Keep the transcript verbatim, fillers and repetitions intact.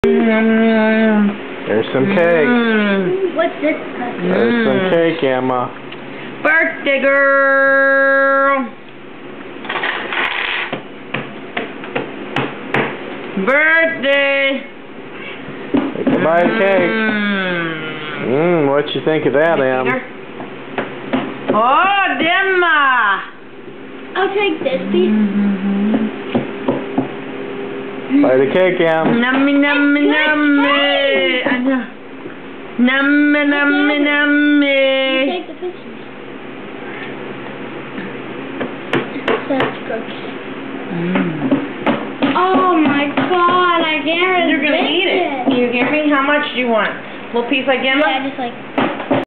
There's some cake. Mm. What's this? There's mm. some cake, Emma. Birthday girl. Birthday. Say goodbye to cake. Mmm, what you think of that, Em? Oh, Demma. I'll take this piece. Mm-hmm. Bye the cake, Em. Nummy, nummy, nummy. I know. Nummy, nummy, nummy. Take the pictures. Such cookies. Mm. Oh my God! I can't resist You're gonna eat it. it. You hear me? How much do you want? A little piece like Emma? Yeah, just like.